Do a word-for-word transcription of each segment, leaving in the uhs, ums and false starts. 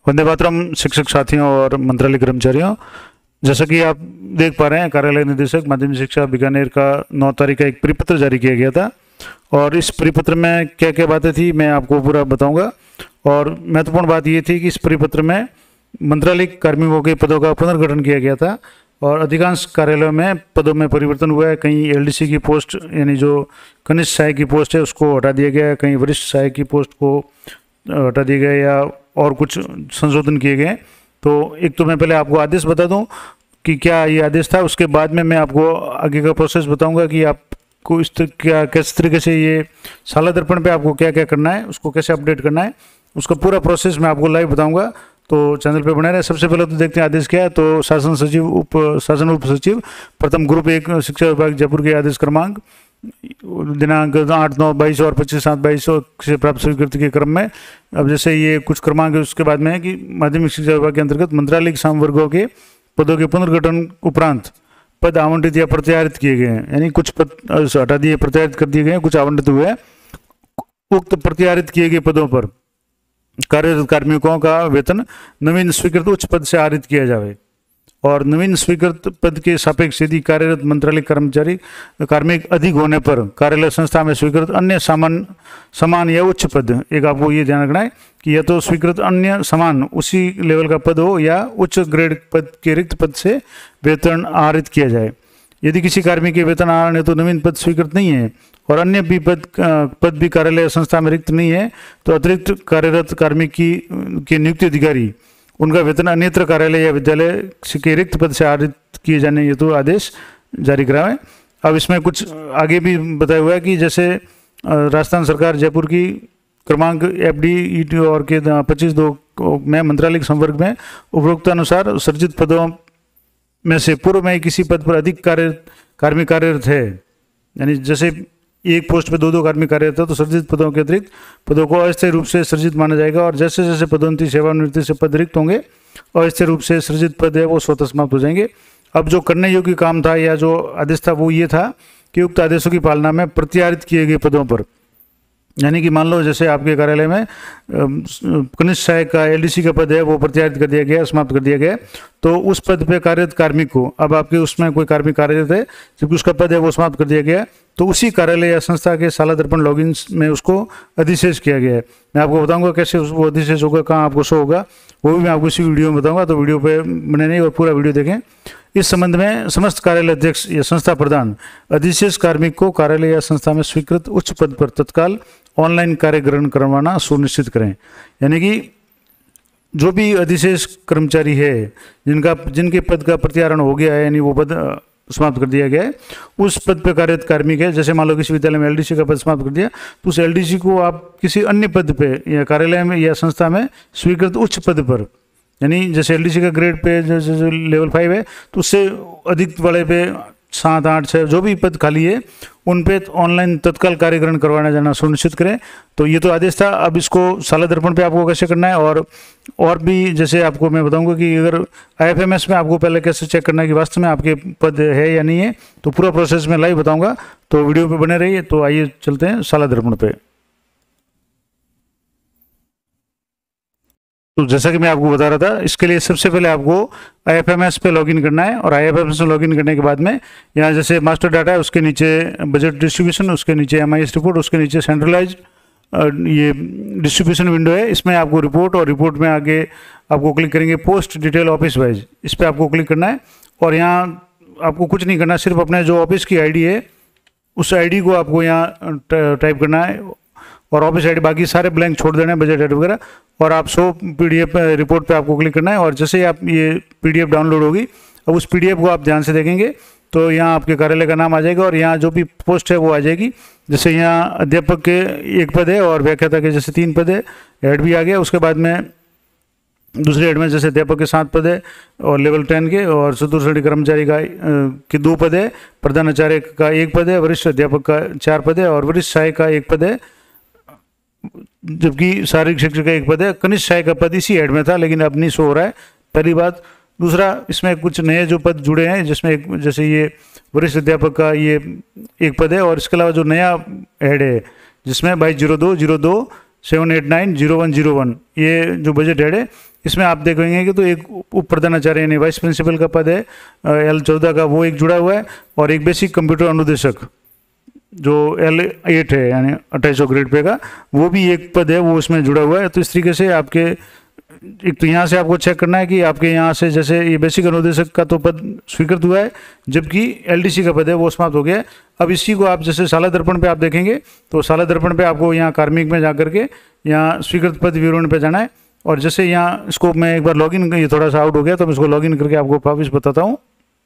वंदे मातरम शिक्षक साथियों और मंत्रालय कर्मचारियों, जैसा कि आप देख पा रहे हैं, कार्यालय निदेशक माध्यमिक शिक्षा बीकानेर का नौ तारीख का एक परिपत्र जारी किया गया था और इस परिपत्र में क्या क्या बातें थी मैं आपको पूरा बताऊंगा। और महत्वपूर्ण बात ये थी कि इस परिपत्र में मंत्रालय कार्मिकों के पदों का पुनर्गठन किया गया था और अधिकांश कार्यालयों में पदों में परिवर्तन हुआ है। कहीं एलडीसी की पोस्ट यानी जो कनिष्ठ सहायक की पोस्ट है उसको हटा दिया गया है, कहीं वरिष्ठ सहायक की पोस्ट को हटा दिया गया या और कुछ संशोधन किए गए। तो एक तो मैं पहले आपको आदेश बता दूं कि क्या ये आदेश था, उसके बाद में मैं आपको आगे का प्रोसेस बताऊंगा कि आपको इस क्या किस तरीके से ये साला दर्पण पे आपको क्या क्या करना है, उसको कैसे अपडेट करना है, उसका पूरा प्रोसेस मैं आपको लाइव बताऊंगा। तो चैनल पे बने रहे। सबसे पहले तो देखते हैं आदेश क्या है। तो शासन सचिव उप शासन उप सचिव प्रथम ग्रुप एक शिक्षा विभाग जयपुर के आदेश क्रमांक दिनांक आठ नौ बाईस और पच्चीस सात बाईस से प्राप्त स्वीकृति के क्रम में, अब जैसे ये कुछ क्रमांक है उसके बाद में है कि माध्यमिक शिक्षा विभाग के अंतर्गत मंत्रालय संवर्गों के पदों के पुनर्गठन उपरांत पद आवंटित या प्रत्यारित किए गए हैं, यानी कुछ पद हटा दिए प्रत्यारित कर दिए गए हैं, कुछ आवंटित हुए हैं। उक्त प्रत्यारित किए गए पदों पर कार्यरत कार्मिकों का वेतन नवीन स्वीकृत उच्च पद से आहरित किया जाए और नवीन स्वीकृत पद के सापेक्ष यदि कार्यरत मंत्रालय कर्मचारी कार्मिक अधिक होने पर कार्यालय संस्था में स्वीकृत अन्य समान समान या उच्च पद, एक आपको ये ध्यान रखना है कि या तो स्वीकृत अन्य समान उसी लेवल का पद हो या उच्च ग्रेड पद के रिक्त पद से वेतन आहरित किया जाए। यदि किसी कार्मिक के वेतन आहरण हेतु तो नवीन पद स्वीकृत नहीं है और अन्य भी पद पद भी कार्यालय संस्था में रिक्त नहीं है, तो अतिरिक्त कार्यरत कार्मिक की के नियुक्ति अधिकारी उनका वेतन अन्यत्र कार्यालय या विद्यालय के रिक्त पद से आहरित किए जाने हेतु तो आदेश जारी कराएं। अब इसमें कुछ आगे भी बताया हुआ है कि जैसे राजस्थान सरकार जयपुर की क्रमांक एफ डी ई टी और के पच्चीस दो में मंत्रालय संवर्ग में उपरोक्त अनुसार सृजित पदों में से पूर्व में किसी पद पर अधिक कार्य कार्मिक कार्यरत है, यानी जैसे एक पोस्ट पे दो दो कार्मिक कार्यरत है तो सृजित पदों के अतिरिक्त पदों को अस्थायी रूप से सृजित माना जाएगा और जैसे जैसे पदोन्नति सेवानिवृत्ति से पद रिक्त होंगे अस्थायी रूप से सृजित पद है वो स्वतः समाप्त हो जाएंगे। अब जो करने योग्य काम था या जो आदेश था वो ये था कि उक्त आदेशों की पालना में प्रत्यारित किए गए पदों पर, यानी कि मान लो जैसे आपके कार्यालय में कनिष्ठ सहायक का एलडीसी का पद है वो प्रत्यारित कर दिया गया, समाप्त कर दिया गया, तो उस पद पे कार्यरत कार्मिक को, अब आपके उसमें कोई कार्मिक कार्यरत है जबकि उसका पद है वो समाप्त कर दिया गया, तो उसी कार्यालय या संस्था के साला दर्पण लॉगिन में उसको अधिशेष किया गया है। मैं आपको बताऊंगा कैसे वो अधिशेष होगा, कहाँ आपको शो होगा, वो भी मैं आपको इसी वीडियो में बताऊंगा। तो वीडियो पे बने नहीं और पूरा वीडियो देखें। इस संबंध में समस्त कार्यालय अध्यक्ष या संस्था प्रधान अधिशेष कार्मिक को कार्यालय या संस्था में स्वीकृत उच्च पद पर तत्काल ऑनलाइन कार्य ग्रहण करवाना सुनिश्चित करें। यानी कि जो भी अधिशेष कर्मचारी है जिनका जिनके पद का प्रत्यारोहण हो गया है, यानी वो पद समाप्त कर दिया गया है, उस पद पर कार्यरत कार्मिक है, जैसे मान लो किसी विद्यालय में एलडीसी का पद समाप्त कर दिया तो उस एलडीसी को आप किसी अन्य पद पे या कार्यालय में या संस्था में स्वीकृत उच्च पद पर, यानी जैसे एलडीसी का ग्रेड पे जैसे लेवल फाइव है तो उससे अधिक वाले पे सात आठ छः जो भी पद खाली है उन पे ऑनलाइन तत्काल कार्य ग्रहण करवाना जाना सुनिश्चित करें। तो ये तो आदेश था। अब इसको साला दर्पण पे आपको कैसे करना है और और भी जैसे आपको मैं बताऊंगा कि अगर आईएफएमएस में आपको पहले कैसे चेक करना है कि वास्तव में आपके पद है या नहीं है, तो पूरा प्रोसेस में लाइव बताऊंगा, तो वीडियो पे बने रहिए। तो आइए चलते हैं साला दर्पण पे। तो जैसा कि मैं आपको बता रहा था, इसके लिए सबसे पहले आपको आईएफएमएस पे लॉगिन करना है और आईएफएमएस में लॉगिन करने के बाद में यहाँ जैसे मास्टर डाटा है, उसके नीचे बजट डिस्ट्रीब्यूशन, उसके नीचे एमआईएस रिपोर्ट, उसके नीचे सेंट्रलाइज्ड ये डिस्ट्रीब्यूशन विंडो है, इसमें आपको रिपोर्ट और रिपोर्ट में आगे आपको क्लिक करेंगे पोस्ट डिटेल ऑफिस वाइज, इस पर आपको क्लिक करना है और यहाँ आपको कुछ नहीं करना, सिर्फ अपने जो ऑफिस की आई डी है उस आई डी को आपको यहाँ टाइप करना है और ऑफिस आईडी बाकी सारे ब्लैंक छोड़ देना है, बजट आईडी वगैरह, और आप सो पीडीएफ रिपोर्ट पे आपको क्लिक करना है और जैसे ही आप ये पीडीएफ डाउनलोड होगी, अब उस पीडीएफ को आप ध्यान से देखेंगे तो यहाँ आपके कार्यालय का नाम आ जाएगा और यहाँ जो भी पोस्ट है वो आ जाएगी। जैसे यहाँ अध्यापक के एक पद है और व्याख्याता के जैसे तीन पद है, हेड भी आ गया। उसके बाद में दूसरे हेड में जैसे अध्यापक के सात पद है और लेवल टेन के, और चतुर्थ श्रेणी कर्मचारी का के दो पद है, प्रधानाचार्य का एक पद है, वरिष्ठ अध्यापक का चार पद है और वरिष्ठ सहायक का एक पद है, जबकि शारीरिक शिक्षक का एक पद है। कनिष्ठ सहायक का पद इसी हेड में था लेकिन अब नहीं शो हो रहा है, पहली बात। दूसरा, इसमें कुछ नए जो पद जुड़े हैं जिसमें एक जैसे ये वरिष्ठ अध्यापक का ये एक पद है और इसके अलावा जो नया हेड है जिसमें बाईस जीरो दो जीरो दो seven eight nine zero one zero one ये जो बजट हेड है इसमें आप देखेंगे कि तो एक उप प्रधानाचार्य यानी वाइस प्रिंसिपल का पद है एल चौदह का, वो एक जुड़ा हुआ है, और एक बेसिक कंप्यूटर अनुदेशक जो एल एट है यानी अट्ठाईस सौ ग्रेड पे का, वो भी एक पद है, वो उसमें जुड़ा हुआ है। तो इस तरीके से आपके एक तो यहाँ से आपको चेक करना है कि आपके यहाँ से जैसे ये बेसिक अनुदेशक का तो पद स्वीकृत हुआ है, जबकि एलडीसी का पद है वो समाप्त हो गया है। अब इसी को आप जैसे साला दर्पण पे आप देखेंगे तो साला दर्पण पे आपको यहाँ कार्मिक में जा करके यहाँ स्वीकृत पद विवरण पे जाना है, और जैसे यहाँ इसको मैं एक बार लॉगिन, ये थोड़ा सा आउट हो गया तो मैं इसको लॉगिन करके आपको वापिस बताता हूँ।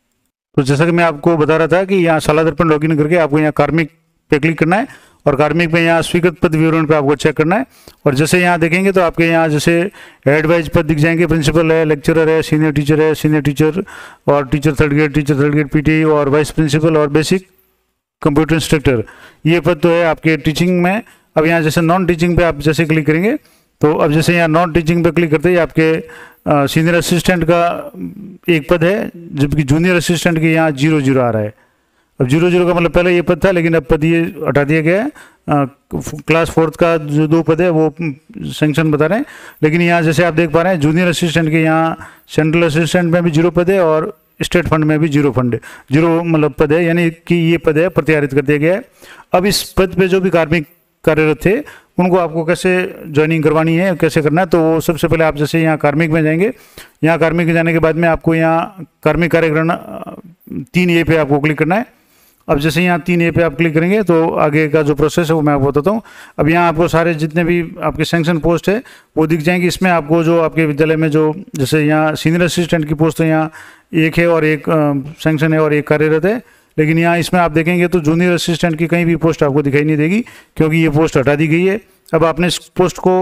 तो जैसा कि मैं आपको बता रहा था कि यहाँ साला दर्पण लॉगिन करके आपको यहाँ कार्मिक पे क्लिक करना है, और कार्मिक में यहाँ स्वीकृत पद विवरण पे आपको चेक करना है। और जैसे यहाँ देखेंगे तो आपके यहाँ जैसे हेड वाइज पद दिख जाएंगे, प्रिंसिपल है, लेक्चरर है, सीनियर टीचर है, सीनियर टीचर और teacher third grade, teacher third grade PT और वाइस प्रिंसिपल और बेसिक कंप्यूटर इंस्ट्रक्टर, ये पद तो है आपके टीचिंग में। अब यहाँ जैसे नॉन टीचिंग पे आप जैसे क्लिक करेंगे तो अब जैसे यहाँ नॉन टीचिंग पे क्लिक करते ही आपके सीनियर असिस्टेंट का एक पद है, जबकि जूनियर असिस्टेंट के यहाँ जीरो जीरो आ रहा है। अब जीरो जीरो का मतलब पहले ये पद था, लेकिन अब पद ये हटा दिया गया है। आ, क्लास फोर्थ का जो दो पद है वो सेंक्शन बता रहे हैं, लेकिन यहाँ जैसे आप देख पा रहे हैं जूनियर असिस्टेंट के यहाँ सेंट्रल असिस्टेंट में भी जीरो पद है और स्टेट फंड में भी जीरो फंड जीरो मतलब पद है, यानी कि ये पद है प्रत्यारित कर दिया गया है। अब इस पद पे जो भी कार्मिक कार्यरत थे उनको आपको कैसे ज्वाइनिंग करवानी है, कैसे करना है, तो वो सबसे पहले आप जैसे यहाँ कार्मिक में जाएंगे। यहाँ कार्मिक में जाने के बाद में आपको यहाँ कार्मिक कार्यग्रहण तीन ए पे आपको क्लिक करना है। अब जैसे यहाँ तीन ए पे आप क्लिक करेंगे तो आगे का जो प्रोसेस है वो मैं आपको बताता हूँ। अब यहाँ आपको सारे जितने भी आपके सैंक्शन पोस्ट है वो दिख जाएंगे। इसमें आपको जो आपके विद्यालय में जो जैसे यहाँ सीनियर असिस्टेंट की पोस्ट है यहाँ एक है और एक सैंक्शन है और एक कार्यरत है, लेकिन यहाँ इसमें आप देखेंगे तो जूनियर असिस्टेंट की कहीं भी पोस्ट आपको दिखाई नहीं देगी क्योंकि ये पोस्ट हटा दी गई है। अब आपने इस पोस्ट को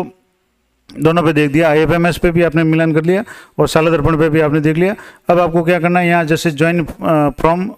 दोनों पे देख दिया, आई एफ एम एस पे भी आपने मिलान कर लिया और साला दर्पण पे भी आपने देख लिया। अब आपको क्या करना है, यहाँ जैसे ज्वाइन फ्रॉम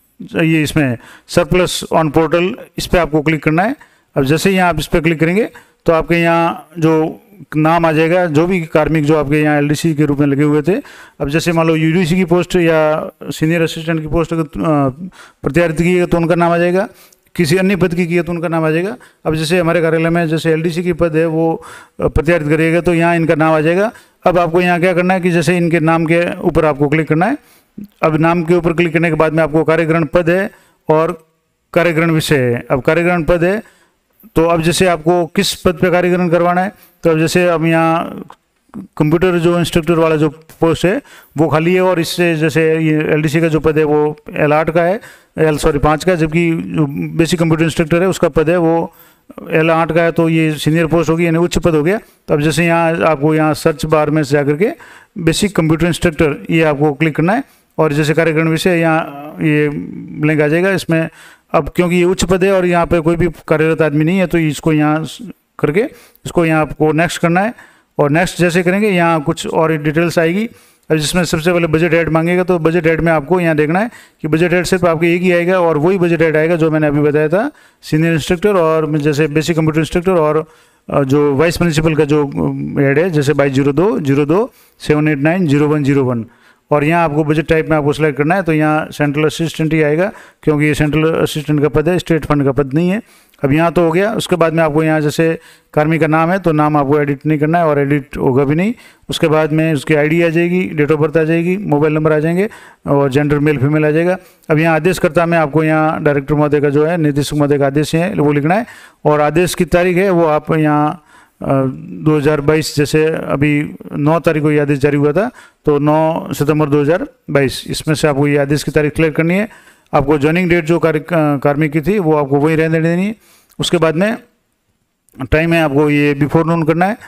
ये इसमें सरप्लस ऑन पोर्टल, इस पर आपको क्लिक करना है। अब जैसे ही आप इस पर क्लिक करेंगे तो आपके यहाँ जो नाम आ जाएगा जो भी कार्मिक जो आपके यहाँ एलडीसी के रूप में लगे हुए थे। अब जैसे मान लो यूडीसी की पोस्ट या सीनियर असिस्टेंट की पोस्ट अगर प्रत्यारित की है तो उनका नाम आ जाएगा, किसी अन्य पद की है तो उनका नाम आ जाएगा। अब जैसे हमारे कार्यालय में जैसे एलडीसी की पद है वो प्रत्यारित करिएगा तो यहाँ इनका नाम आ जाएगा। अब आपको यहाँ क्या करना है कि जैसे इनके नाम के ऊपर आपको क्लिक करना है। अब नाम के ऊपर क्लिक करने के बाद में आपको कार्यग्रहण पद है और कार्यग्रहण विषय है। अब कार्यग्रहण पद है तो अब जैसे आपको किस पद पे कार्यग्रहण करवाना है, तो अब जैसे अब यहाँ कंप्यूटर जो इंस्ट्रक्टर वाला जो पोस्ट है वो खाली है और इससे जैसे ये एलडीसी का जो पद है वो एल आठ का है, एल सॉरी पाँच का, जबकि जो बेसिक कंप्यूटर इंस्ट्रक्टर है उसका पद है वो एल आठ का है, तो ये सीनियर पोस्ट होगी यानी उच्च पद हो गया। तो अब जैसे यहाँ आपको यहाँ सर्च बार में से जाकर के बेसिक कंप्यूटर इंस्ट्रक्टर ये आपको क्लिक करना है और जैसे कार्यग्रहण विषय यहाँ ये लिंक आ जाएगा इसमें। अब क्योंकि ये उच्च पद है और यहाँ पे कोई भी कार्यरत आदमी नहीं है तो इसको यहाँ करके इसको यहाँ आपको नेक्स्ट करना है और नेक्स्ट जैसे करेंगे यहाँ कुछ और डिटेल्स आएगी। अब जिसमें सबसे पहले बजट हेड मांगेगा तो बजट हेड में आपको यहाँ देखना है कि बजट हेड सिर्फ आपको एक ही आएगा और वही बजट हेड आएगा जो मैंने अभी बताया था, सीनियर इंस्ट्रक्टर और जैसे बेसिक कंप्यूटर इंस्ट्रक्टर और जो वाइस प्रिंसिपल का जो हेड है जैसे बाईस जीरो दो जीरो दो seven eight nine zero one zero one. और यहाँ आपको बजट टाइप में आपको सेलेक्ट करना है तो यहाँ सेंट्रल असिस्टेंट ही आएगा क्योंकि ये सेंट्रल असिस्टेंट का पद है, स्टेट फंड का पद नहीं है। अब यहाँ तो हो गया। उसके बाद में आपको यहाँ जैसे कार्मिक का नाम है तो नाम आपको एडिट नहीं करना है और एडिट होगा भी नहीं। उसके बाद में उसकी आईडी आ जाएगी, डेट ऑफ बर्थ आ जाएगी, मोबाइल नंबर आ जाएंगे और जेंडर मेल फीमेल आ जाएगा। अब यहाँ आदेशकर्ता में आपको यहाँ डायरेक्टर महोदय का जो है निदेशक महोदय का आदेश है वो लिखना है और आदेश की तारीख है वो आप यहाँ दो हज़ार बाईस जैसे अभी नौ तारीख को ये आदेश जारी हुआ था तो नौ सितंबर दो हज़ार बाईस, इसमें से आपको ये आदेश की तारीख क्लियर करनी है। आपको ज्वाइनिंग डेट जो कार्मिक की थी वो आपको वही रहने देनी है। उसके बाद में टाइम है आपको ये बिफोर नून करना है।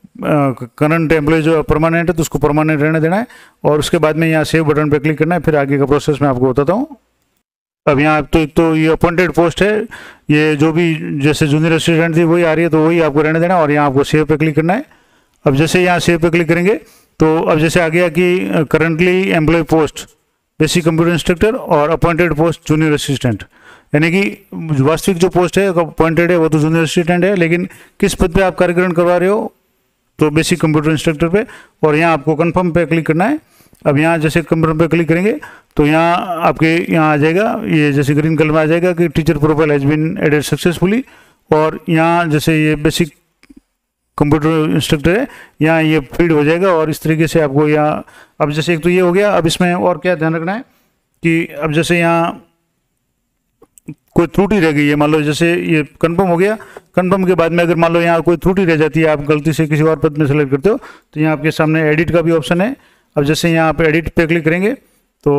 करंट एम्प्लॉय जो परमानेंट है तो उसको परमानेंट रहने देना है और उसके बाद में यहाँ सेव बटन पे क्लिक करना है। फिर आगे का प्रोसेस मैं आपको बताता हूँ। अब यहाँ तो एक तो ये अपॉइंटेड पोस्ट है, ये जो भी जैसे जूनियर असिस्टेंट थी वही आ रही है तो वही आपको रहने देना और यहाँ आपको सेव पे क्लिक करना है। अब जैसे यहाँ सेव पे क्लिक करेंगे तो अब जैसे आ गया कि currently employ post basic computer instructor और अपॉइंटेड पोस्ट जूनियर असिस्टेंट, यानी कि वास्तविक जो पोस्ट है अपॉइंटेड है वो तो जूनियर असिस्टेंट है, लेकिन किस पद पे आप कार्यग्रहण करवा रहे हो तो बेसिक कंप्यूटर इंस्ट्रक्टर पे और यहाँ आपको कन्फर्म पे क्लिक करना है। अब यहाँ जैसे कंप्यूटर पे क्लिक करेंगे तो यहाँ आपके यहाँ आ जाएगा ये जैसे ग्रीन कलर में आ जाएगा कि teacher profile has been added successfully और यहाँ जैसे ये बेसिक कंप्यूटर इंस्ट्रक्टर है, यहाँ ये फीड हो जाएगा। और इस तरीके से आपको यहाँ, अब जैसे एक तो ये हो गया, अब इसमें और क्या ध्यान रखना है कि अब जैसे यहाँ कोई त्रुटि रह गई है, मान लो जैसे ये कंफर्म हो गया, कंफर्म के बाद में अगर मान लो यहाँ कोई त्रुटि रह जाती है, आप गलती से किसी और पद में सेलेक्ट करते हो, तो यहाँ आपके सामने एडिट का भी ऑप्शन है। अब जैसे यहाँ पे एडिट पे क्लिक करेंगे तो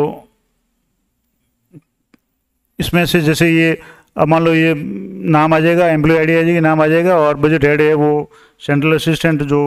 इसमें से जैसे ये अब मान लो ये नाम आ जाएगा, एम्प्लॉय आईडी आ जाएगी, नाम आ जाएगा, और बजट हेड है वो सेंट्रल असिस्टेंट जो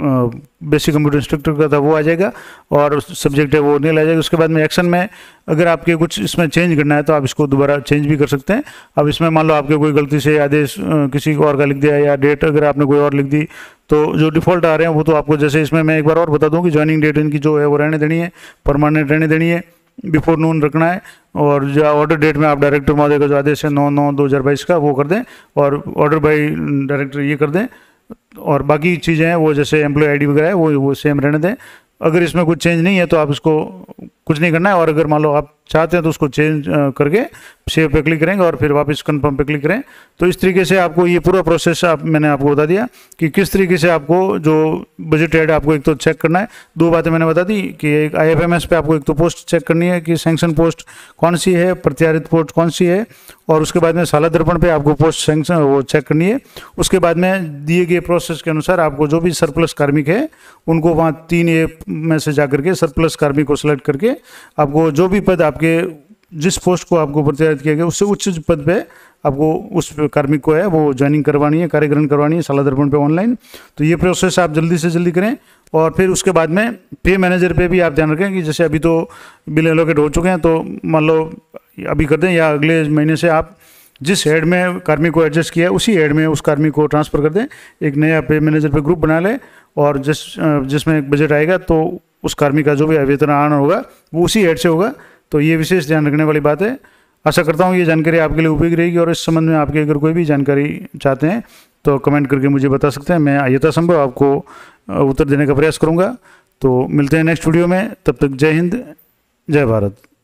बेसिक कंप्यूटर इंस्ट्रक्टर का था वो आ जाएगा, और सब्जेक्ट है वो नील आ जाएगा। उसके बाद में एक्शन में अगर आपके कुछ इसमें चेंज करना है तो आप इसको दोबारा चेंज भी कर सकते हैं। अब इसमें मान लो आपके कोई गलती से आदेश किसी और का लिख दिया, या डेट अगर आपने कोई और लिख दी, तो जो डिफ़ॉल्ट आ रहे हैं वो तो आपको, जैसे इसमें मैं एक बार और बता दूं कि ज्वाइनिंग डेट इनकी जो है वो रहने देनी है, परमानेंट रहने देनी है, बिफोर नून रखना है, और जो ऑर्डर डेट में आप डायरेक्टर महोदय का जो आदेश है नौ नौ दो हज़ार बाईस का वो कर दें, और ऑर्डर बाई डायरेक्टर ये कर दें, और बाकी चीज़ें हैं वो जैसे एम्प्लॉय आईडी वगैरह है वो वो सेम रहने दें। अगर इसमें कुछ चेंज नहीं है तो आप इसको कुछ नहीं करना है, और अगर मान लो आप चाहते हैं तो उसको चेंज करके सेव पे क्लिक करेंगे और फिर वापस कंफर्म पे क्लिक करें। तो इस तरीके से आपको ये पूरा प्रोसेस आप मैंने आपको बता दिया कि किस तरीके से आपको जो बजट हेड आपको एक तो चेक करना है। दो बातें मैंने बता दी कि एक आई एफ एम एस पे आपको एक तो पोस्ट चेक करनी है कि सैंक्शन पोस्ट कौन सी है, प्रत्यारित पोस्ट कौन सी है, और उसके बाद में साला दर्पण पे आपको पोस्ट सैंक्शन वो चेक करनी है। उसके बाद में दिए गए प्रोसेस के अनुसार आपको जो भी सरप्लस कार्मिक है उनको वहाँ तीन ए में से जा करके सरप्लस कार्मिक को सिलेक्ट करके आपको जो भी पद आपके जिस पोस्ट को आपको प्रत्यारित किया गया उससे उच्च पद पे आपको उस कार्मिक को है वो ज्वाइनिंग करवानी है, कार्यग्रहण करवानी है साला दर्पण पे ऑनलाइन। तो ये प्रोसेस आप जल्दी से जल्दी करें। और फिर उसके बाद में पे मैनेजर पे भी आप ध्यान रखें कि जैसे अभी तो बिल एलोकेट हो चुके हैं, तो मान लो अभी कर दें या अगले महीने से आप जिस हेड में कार्मिक को एडजस्ट किया है उसी हेड में उस कार्मिक को ट्रांसफ़र कर दें। एक नया पे मैनेजर पे ग्रुप बना लें, और जिस जिसमें एक बजट आएगा तो उस कार्मिक का जो भी वेतन आना होगा वो उसी हेड से होगा। तो ये विशेष ध्यान रखने वाली बात है। आशा करता हूँ ये जानकारी आपके लिए उपयोगी रहेगी, और इस संबंध में आपके अगर कोई भी जानकारी चाहते हैं तो कमेंट करके मुझे बता सकते हैं। मैं यथासंभव आपको उत्तर देने का प्रयास करूँगा। तो मिलते हैं नेक्स्ट वीडियो में, तब तक जय हिंद, जय भारत।